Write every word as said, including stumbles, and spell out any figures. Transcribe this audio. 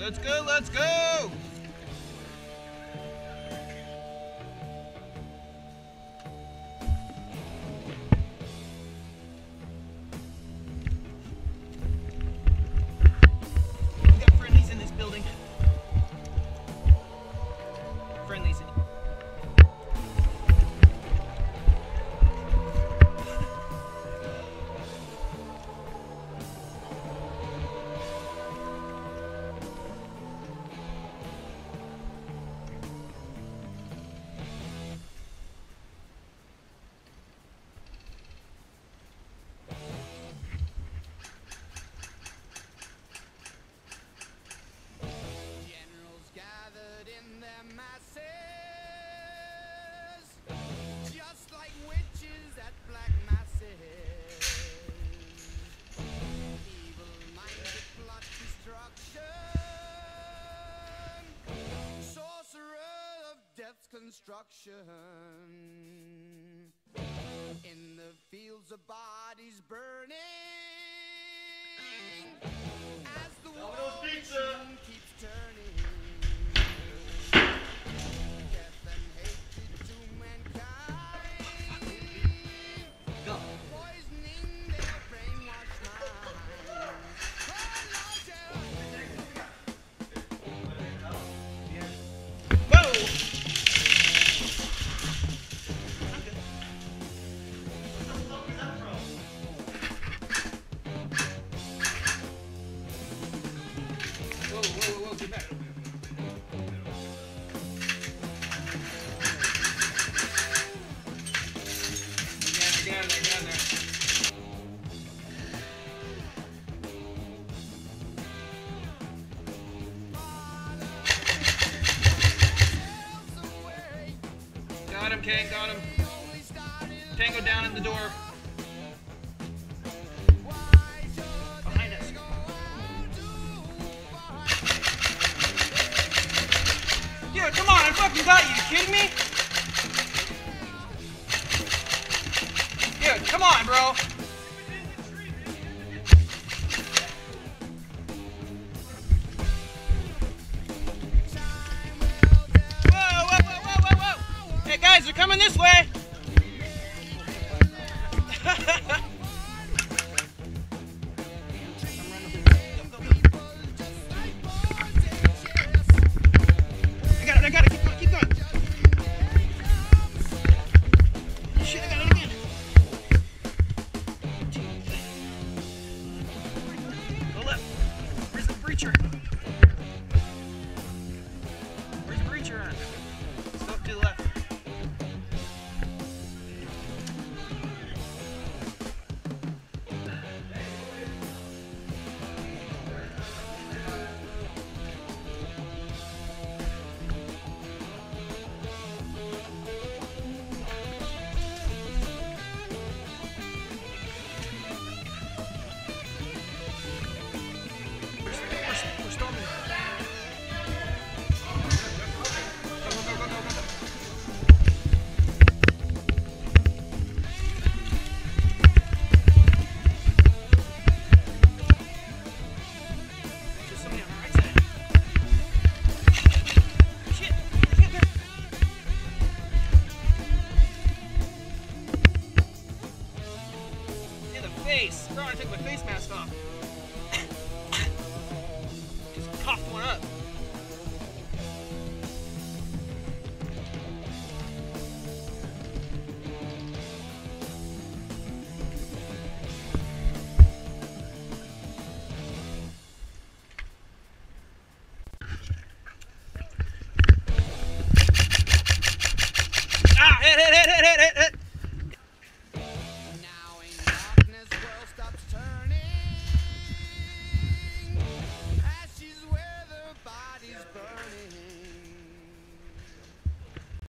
Let's go, let's go! We got friendlies in this building. Friendlies in construction in the fields of bodies burning as the world keeps turning. Death and hatred to mankind, Go. Poisoning their brainwashed minds. Whoa! Got him, Kane, got him. Tango down in the door. Behind us. Dude, come on, I fucking got you. You kidding me? Dude, come on, bro. Guys, they're coming this way. I got it, I got it, keep going, keep going. Shit, I got it again. Go left. Where's the breacher? Where's the breacher at? Let's go up to the left. Face. Bro, I take my face mask off. Just coughed one up.